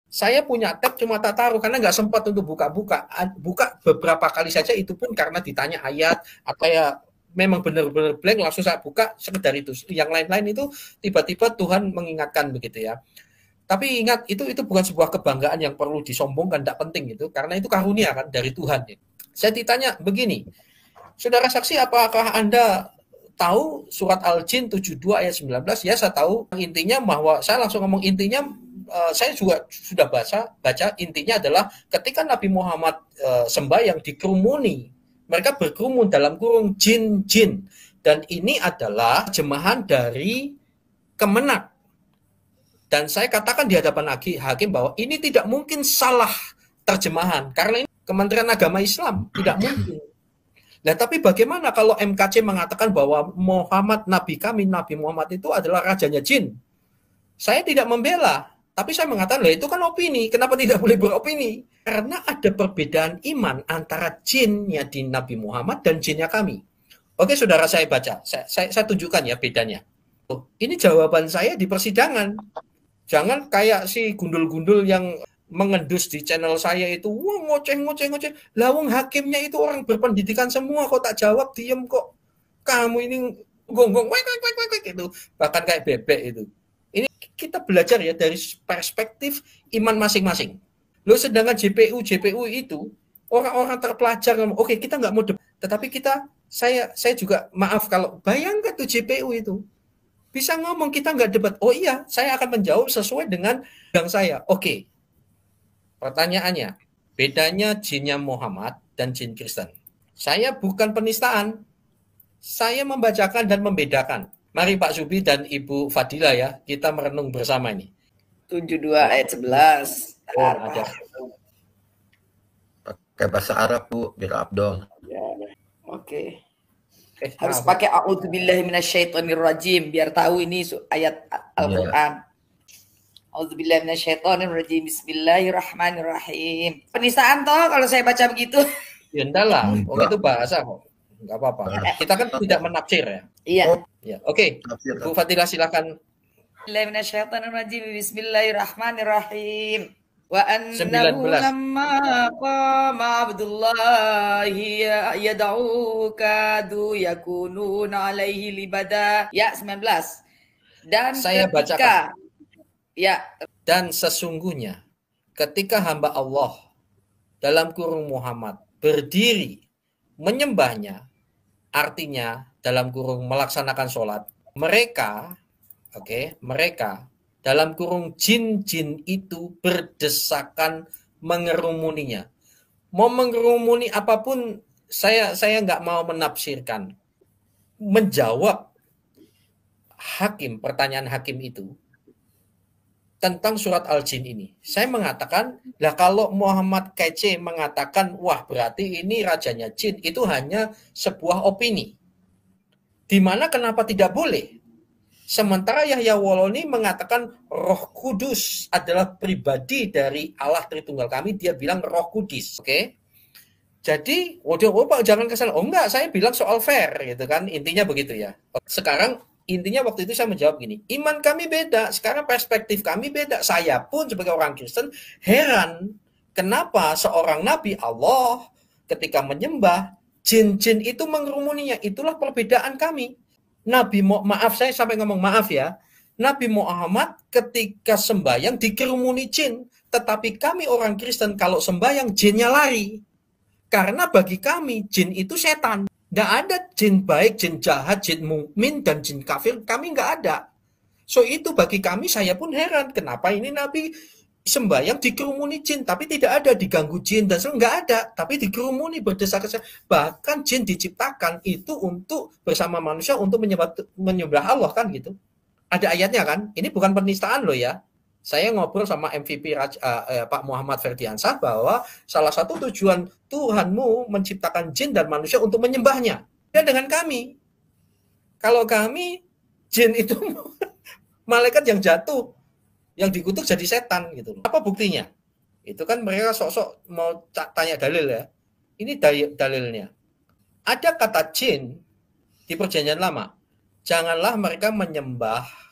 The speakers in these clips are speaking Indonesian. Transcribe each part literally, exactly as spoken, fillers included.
Saya punya tab cuma tak taruh karena nggak sempat untuk buka-buka. Buka beberapa kali saja itu pun karena ditanya ayat atau ya memang benar-benar blank langsung saya buka sekedar itu. Yang lain-lain itu tiba-tiba Tuhan mengingatkan begitu ya. Tapi ingat itu itu bukan sebuah kebanggaan yang perlu disombongkan, tidak penting itu karena itu karunia kan dari Tuhan. Saya ditanya begini, saudara saksi apakah Anda tahu surat Al-Jin tujuh puluh dua ayat sembilan belas? Ya saya tahu intinya bahwa saya langsung ngomong intinya uh, saya juga sudah baca baca intinya adalah ketika Nabi Muhammad uh, sembahyang dikerumuni, mereka berkerumun dalam kurung jin-jin dan ini adalah terjemahan dari Kemenak. Dan saya katakan di hadapan hakim bahwa ini tidak mungkin salah terjemahan karena ini Kementerian Agama Islam, tidak mungkin. Nah, tapi bagaimana kalau M K C mengatakan bahwa Muhammad Nabi kami, Nabi Muhammad itu adalah rajanya jin? Saya tidak membela, tapi saya mengatakan, lah itu kan opini, kenapa tidak boleh beropini? Karena ada perbedaan iman antara jinnya di Nabi Muhammad dan jinnya kami. Oke, saudara saya baca, saya, saya, saya tunjukkan ya bedanya. Ini jawaban saya di persidangan. Jangan kayak si gundul-gundul yang mengendus di channel saya itu, wah ngoceh ngoceh ngoceh. Lawang hakimnya itu orang berpendidikan semua, kok tak jawab diem kok. Kamu ini gonggong wek wek wek wek gitu. Bahkan kayak bebek itu. Ini kita belajar ya dari perspektif iman masing-masing. Lo sedangkan J P U J P U itu orang-orang terpelajar ngomong, oke kita nggak mau debat, tetapi kita saya saya juga maaf kalau bayangkan tuh J P U itu bisa ngomong kita nggak debat. Oh iya, saya akan menjawab sesuai dengan yang saya. Oke, pertanyaannya, bedanya jinnya Muhammad dan jin Kristen. Saya bukan penistaan, saya membacakan dan membedakan. Mari Pak Zubi dan Ibu Fadila ya, kita merenung bersama ini. tujuh puluh dua ayat sebelas. Oh, ada. Pakai bahasa Arab Bu, biar Abdul. Ya, oke. Okay. Eh, harus pakai a'udzubillahi minasyaitonirrajim biar tahu ini ayat Al-Qur'an. Yeah. A'udzubillahi minasyaitonirrajim. Bismillahirrahmanirrahim. Penistaan toh kalau saya baca begitu. Ya enggak lah, oh, itu bahasa kok. Enggak apa-apa. Kita kan tidak menafsir ya. Iya. Ya, oke. Okay. Bu Fadila silakan. Bismillahirrahmanirrahim. Bismillahirrahmanirrahim. Wa annahu lamma qama Abdullahi yad'u kadu yakununa alaihi libada. Ya, sembilan belas. Dan saya ketika bacakan. Ya, dan sesungguhnya ketika hamba Allah dalam kurung Muhammad berdiri menyembahnya, artinya dalam kurung melaksanakan sholat, mereka oke, okay, mereka dalam kurung jin-jin itu berdesakan mengerumuninya. Mau mengerumuni apapun, saya saya nggak mau menafsirkan. Menjawab hakim, pertanyaan hakim itu tentang surat Al-Jin ini. Saya mengatakan, lah kalau Muhammad Kece mengatakan, wah berarti ini rajanya jin, itu hanya sebuah opini. Dimana kenapa tidak boleh? Sementara Yahya Woloni mengatakan Roh Kudus adalah pribadi dari Allah Tritunggal kami, dia bilang Roh Kudus, oke? Okay? Jadi, waduh, oh, Pak, jangan kesal. Oh enggak, saya bilang soal fair, gitu kan? Intinya begitu ya. Sekarang intinya waktu itu saya menjawab gini, iman kami beda, sekarang perspektif kami beda. Saya pun sebagai orang Kristen heran kenapa seorang Nabi Allah ketika menyembah jin-jin itu mengerumuninya. Itulah perbedaan kami. Nabi maaf saya sampai ngomong maaf ya. Nabi Muhammad ketika sembahyang dikerumuni jin, tetapi kami orang Kristen kalau sembahyang jinnya lari. Karena bagi kami jin itu setan. Nggak ada jin baik, jin jahat, jin mukmin dan jin kafir, kami nggak ada. So itu bagi kami, saya pun heran kenapa ini Nabi sembahyang dikerumuni jin, tapi tidak ada diganggu jin dan nggak ada, tapi dikerumuni berdesak-desak. Bahkan jin diciptakan itu untuk bersama manusia untuk menyembah, menyembah Allah kan gitu. Ada ayatnya kan? Ini bukan penistaan loh ya. Saya ngobrol sama M V P Raj, uh, uh, Pak Muhammad Ferdiansah bahwa salah satu tujuan Tuhanmu menciptakan jin dan manusia untuk menyembahnya. Dan dengan kami, kalau kami jin itu malaikat yang jatuh, yang dikutuk jadi setan gitu. Apa buktinya? Itu kan mereka sok-sok mau tanya dalil ya. Ini dalilnya. Ada kata jin di Perjanjian Lama. Janganlah mereka menyembah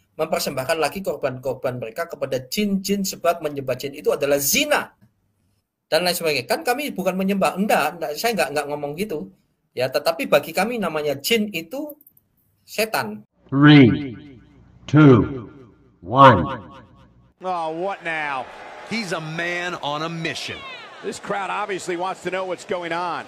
mempersembahkan lagi korban-korban mereka kepada jin-jin sebab menyembah jin itu adalah zina dan lain sebagainya. Kan kami bukan menyembah, enggak, enggak saya enggak enggak ngomong gitu. Ya, tetapi bagi kami namanya jin itu setan. Three, two, one. Oh, what now? He's a man on a mission. This crowd obviously wants to know what's going on.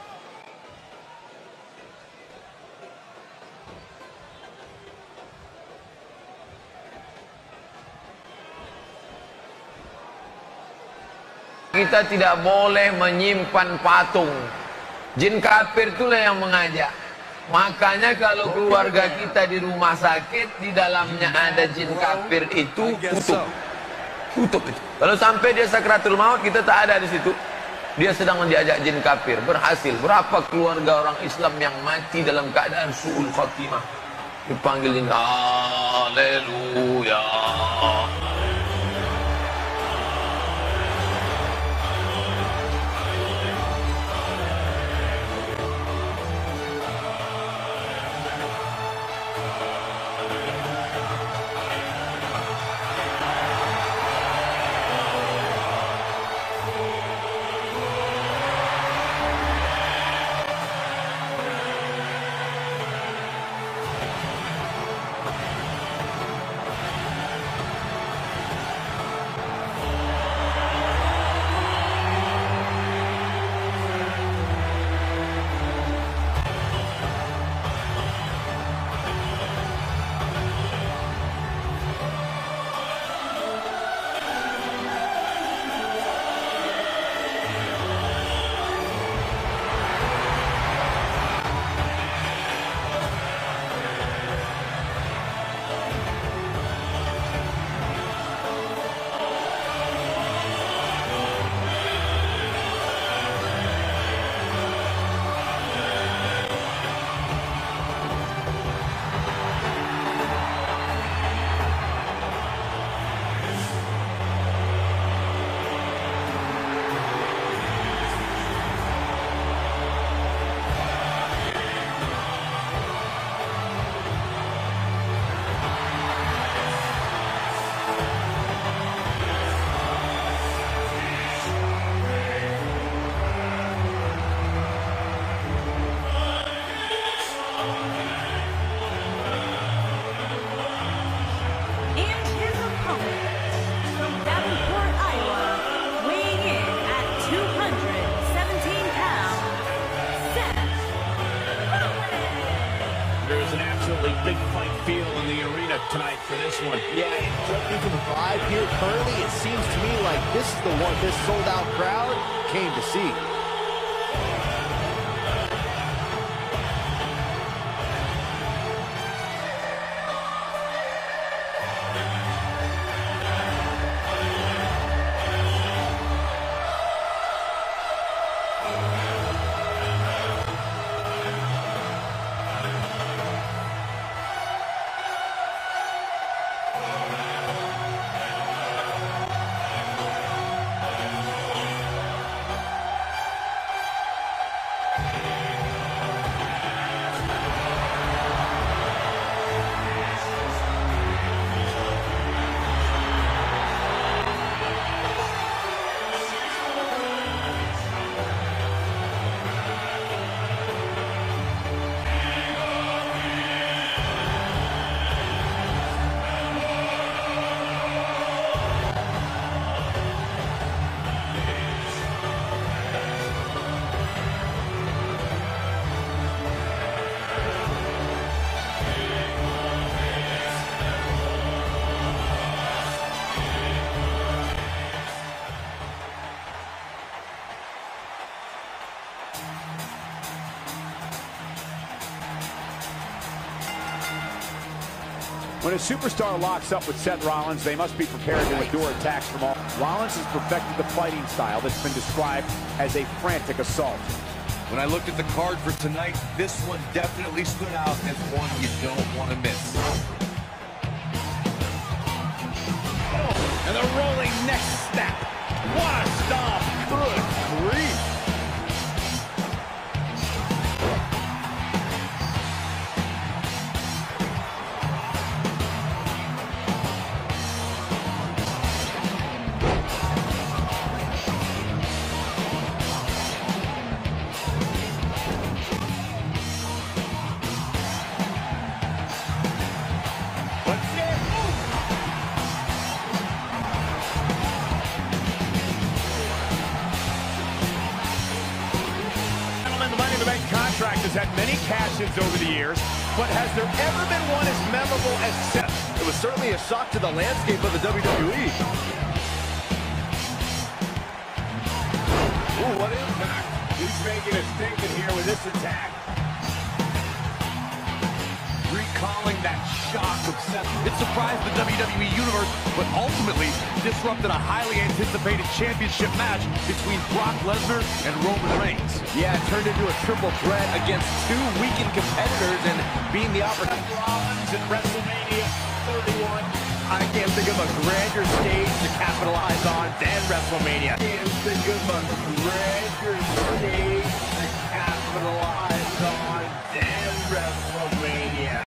Kita tidak boleh menyimpan patung. Jin kafir itulah yang mengajak. Makanya kalau keluarga kita di rumah sakit, di dalamnya ada jin kafir itu, tutup. Tutup itu. Kalau sampai dia sakratul maut, kita tak ada di situ. Dia sedang diajak jin kafir. Berhasil. Berapa keluarga orang Islam yang mati dalam keadaan su'ul khatimah. Dipanggil jin. Haleluya. Big fight feel in the arena tonight for this one. Yeah, and judging from the vibe here currently, it seems to me like this is the one this sold-out crowd came to see. When a superstar locks up with Seth Rollins, they must be prepared to endure attacks from all. Rollins has perfected the fighting style that's been described as a frantic assault. When I looked at the card for tonight, this one definitely stood out as one you don't want to miss. And the rolling neck snap. What a stomp. Good grief. has had many cash-ins over the years, but has there ever been one as memorable as Seth? It was certainly a shock to the landscape of the W W E. Ooh, what impact. He's making a statement here with this attack. Recalling that shock of Seth. It surprised the W W E Universe, but ultimately disrupted a highly anticipated championship match between Brock Lesnar and Roman Reigns. Yeah, it turned into a triple threat against two weakened competitors and being the opportunity. Rollins at WrestleMania thirty-one. I can't think of a grander stage to capitalize on than WrestleMania. I can't think of a grander